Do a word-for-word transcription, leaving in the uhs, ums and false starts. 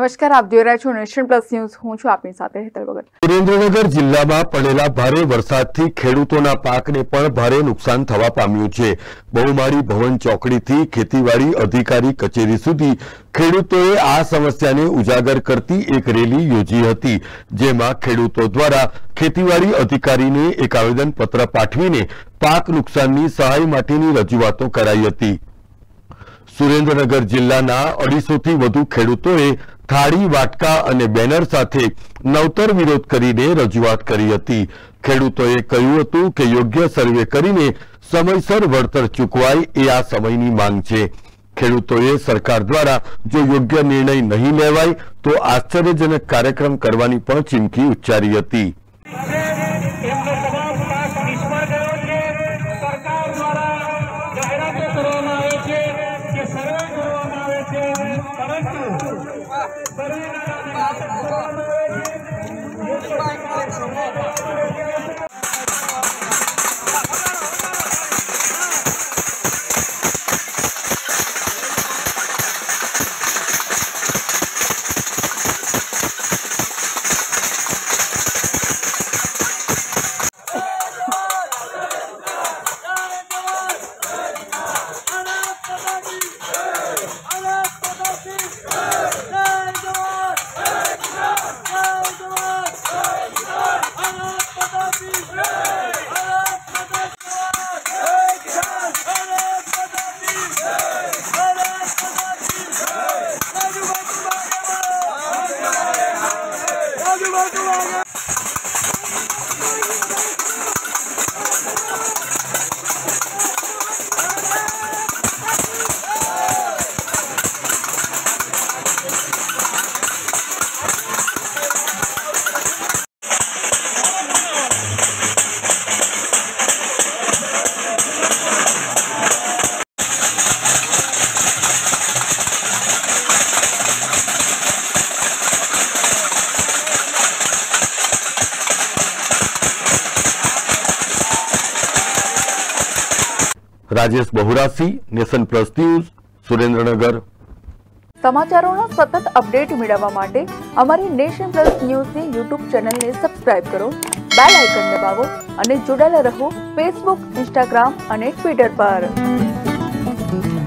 નમસ્કાર, આપ જોઈ રહ્યા છો નેશન પ્લસ ન્યૂઝ। હું છું આપની સાથે હેતલ ભગત। સુરેન્દ્રનગર જિલ્લામાં પડેલા ભારે વરસાદથી ખેડૂતોના પાકને પણ ભારે નુકસાન થવા પામ્યું છે। બહુમાળી ભવન ચોકડીથી ખેતીવાડી અધિકારી કચેરી સુધી ખેડૂતોએ આ સમસ્યાને ઉજાગર કરતી એક રેલી યોજી હતી, જેમાં ખેડૂતો દ્વારા ખેતીવાડી અધિકારીને એક આવેદનપત્ર પાઠવીને પાક નુકસાનની સહાય માટેની રજૂઆતો કરાઈ હતી। સુરેન્દ્રનગર જિલ્લાના અઢીસો થી વધુ ખેડૂતોએ થાળી, વાટકા અને બેનર સાથે નવતર વિરોધ કરીને રજૂઆત કરી હતી। ખેડૂતોએ કહ્યું હતું કે યોગ્ય સર્વે કરીને સમયસર વળતર ચૂકવાય એ આ સમયની માંગ છે। ખેડૂતોએ સરકાર દ્વારા જો યોગ્ય નિર્ણય નહીં લેવાય તો આશ્ચર્યજનક કાર્યક્રમ કરવાની પણ ચીમકી ઉચ્ચારી હતી। Rajesh Bahurasi, nation plus news, Surendranagar. समाचारों सतत अपडेट मेळववा माटे अमारी नेशन प्लस न्यूज ની યુટ્યુબ ચેનલને સબસ્ક્રાઇબ કરો, બેલ આઇકન દબાવો અને જોડાયેલા રહો ફેસબુક, ઇન્સ્ટાગ્રામ અને ટ્વિટર પર।